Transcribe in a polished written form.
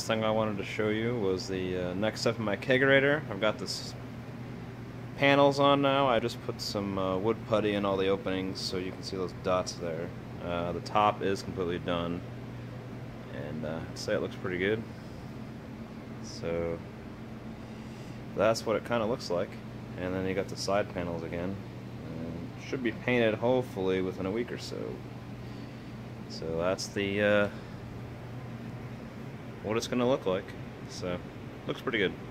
last thing I wanted to show you was the next step in my kegerator. I've got this panels on now. I just put some wood putty in all the openings so you can see those dots there. The top is completely done, and I'd say it looks pretty good. So that's what it kind of looks like. And then you got the side panels again. And should be painted hopefully within a week or so. So that's the what it's going to look like. So looks pretty good.